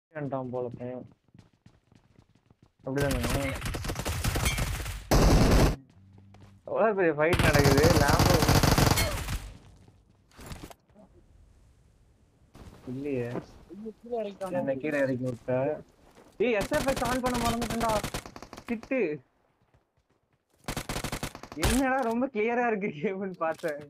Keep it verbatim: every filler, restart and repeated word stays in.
ஏன்டாம் போல பையன் அப்படிதானே எவ்வளவு பெரிய ஃபைட் நடக்குது லாம்போ இல்லையே என்ன கீழே இறக்கி விட்ட ஏய் எஸ்எஃப்எக்ஸ் ஆன் பண்ண மறந்துட்டேன்டா சிட்டு என்னடா ரொம்ப கிளியரா இருக்கு கேம்னு பார்த்தேன்